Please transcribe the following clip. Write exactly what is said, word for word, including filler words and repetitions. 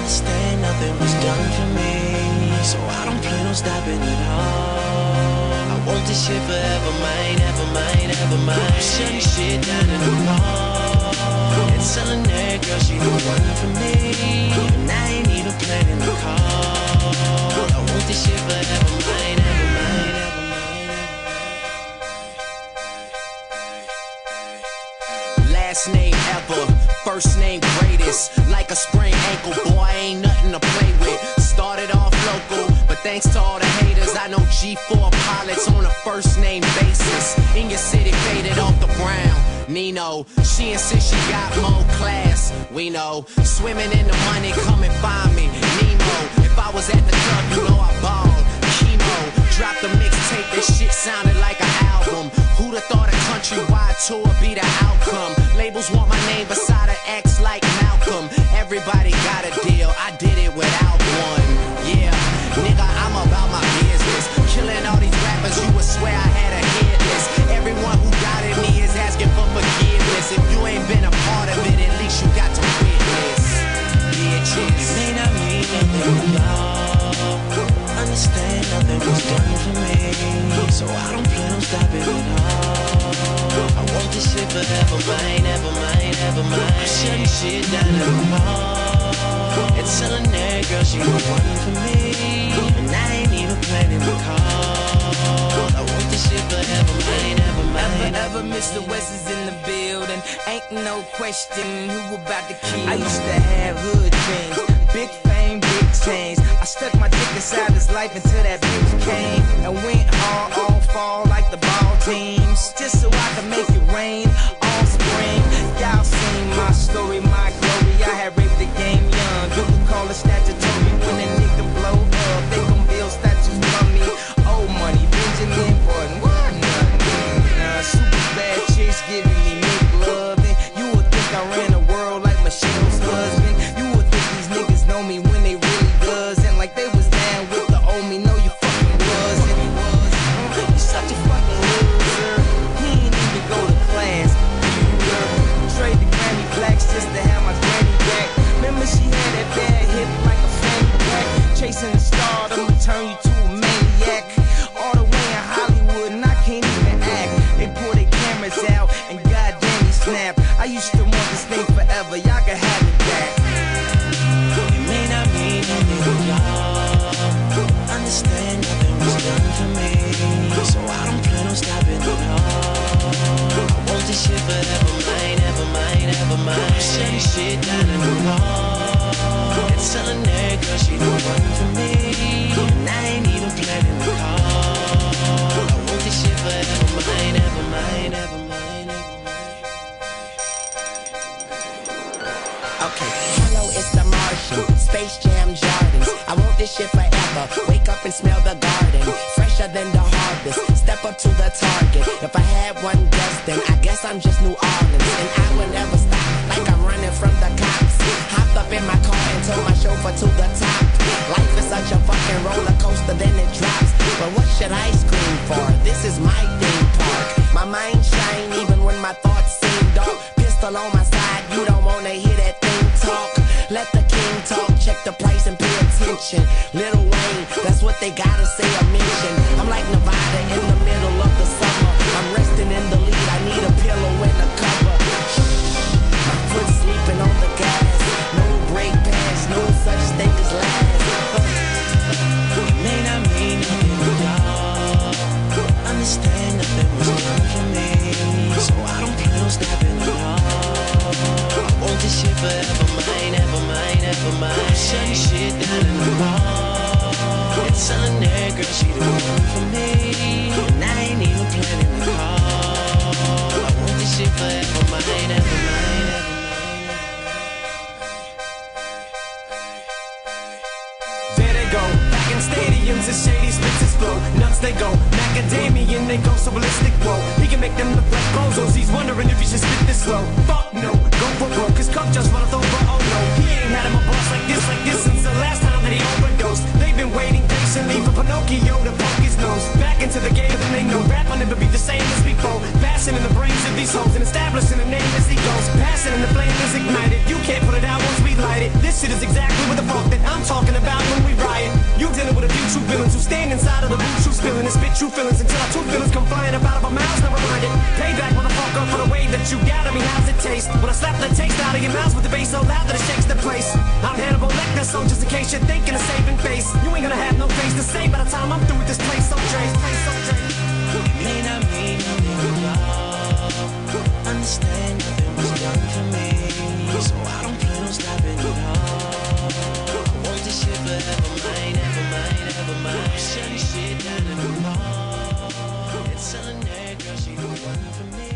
understand nothing was done for me, so I don't plan on stopping at all. I want this shit forever, mine, ever mine, ever mine. I'm shutting shit down in the mall and telling that girl she the one for me, and I ain't even planning the call. I want this shit forever, mine, ever mine, ever mine, ever mine. Last name ever, first name greatest. Like a sprained ankle, boy, ain't nothing to play with. Started off local, but thanks to all the haters, I know G four pilots on a first name basis. In your city, faded off the ground. Nino, she insists she got more class. We know, swimming in the money, come and find me. Nemo, if I was at the club, you know I balled. Chemo, dropped the mixtape, that shit sounded like an album. Who'd have thought a countrywide tour be the outcome? Labels want my name beside an X like Malcolm. Everybody got a deal, I did it without one. Yeah, nigga, I'm about my business. Killing all these rappers, you would swear I had a hit list. Everyone who doubted me is asking for forgiveness. If you ain't been a part of it, at least you got to witness. Bitches, it may not mean nothing to y'all. Understand nothing was done for me, so I don't plan on stopping at all. I want this shit forever, mine, ever mine, ever mine. I'm shutting shit down in the mall and telling that girl she the one for me, and I ain't even planning the call. I want this shit forever, mine, ever mine. Ever, ever, Mister West is in the building. Ain't no question who about to kill. I used to have hood dreams, big fame, big chains. I stuck my dick inside his life until that bitch came and went hard all fall like the ball teams, just so I could make it rain all spring. Y'all seen my story, my glory. I had raped the game young. You could call it statutory when a nigga blow up. They gon' build statues for me. Old money, Benjamin Button, what nothing. Nah, super bad chicks giving me make love, and you would think I ran the world like Michelle's husband. You would think these niggas know me when they really doesn't, like they was down with the old me. No, you fucking wasn't. You such a fucking loser. He ain't even go to class. Trade the Grammy blacks just to have my granny back. Remember she had that bad hip like a fanny pack. Chasing the star, I'ma turn you to a maniac. All the way in Hollywood and I can't even act. They pull their cameras out and goddamn he snap. I used to want this thing forever, y'all can have it back. It may not mean nothing to y'all. Understand nothing was done for me, so I don't plan on stopping at all. I want this shit forever, mine, ever mine, ever mine. I'm shutting shit down in the mall and telling that girl she the one for me, and I ain't even planning the call. I want this shit forever, mine, ever mine, ever mine, ever mine. Okay, hello, it's the Martian, Space Jam Jordans. I want this shit forever, wake up and smell the garden, fresher than the harvest, step up to the target. If I had one guess, then I guess I'm just New Orleans, and I will never stop, like I'm running from the cops. Hopped up in my car and told my chauffeur to the top. Life is such a fucking roller coaster, then it drops. But what should I scream for? This is my theme park. My mind shine even when my thoughts seem dark. Pistol on my side, you don't wanna hear that thing talk. Let the king talk, check the price and pay attention. Lil Wayne, that's what they gotta say or mention. I'm like Nevada in the middle of the summer. I'm resting in the lead, I need a pillow and a cover. My foot sleeping on the gas. No brake pads, no such thing as last. It may not mean nothing to y'all. Understand nothing was done for me, so I don't plan on stopping at all. I want this shit forever, mine, ever mine, ever mine. I'm shutting shit down in the mall and telling that girl she the one for me, and I ain't even planning the call. I want this shit forever, mine, ever mine, ever mine. There they go, back in stadiums and shady spits explode. Nuts they go, macadamia they go so ballistic. Whoa, he can make them look like bozos. He's wondering if he should spit this slow. Fuck no, go for broke, his cup just runneth over. Oh no, he ain't had him a boss like this, like this since the last time that he overdosed. They've been waiting patiently for Pinocchio to poke his nose back into the game, and they know rap will never be the same as before. Passing in the brains of these hoes and establishing a name as he goes. Passing in the flame is ignited. You can't put it out once we light it. This shit is exactly what the fuck I'm talking about when we riot. You dealing with a few true villains who stand inside of the booth, true spilling and spit true feelings until our two feelings come flying up out of our mouths. Never mind it. Payback, motherfucker, for the way that you got at me. How's it taste? When I slap the taste out of your mouth with the bass so loud that it shakes the place. I'm Hannibal Lecter, so just in case you're thinking of saving face, you ain't gonna have no face to say by the time I'm through with this place. So Dre, place so Dre. May not mean nothing at all. Understand nothing was done for me, so I don't plan on stopping at all. I want this shit forever mine, ever mine, ever mine. Shutting shit down in the mall. It's on there, girl, she the one for me.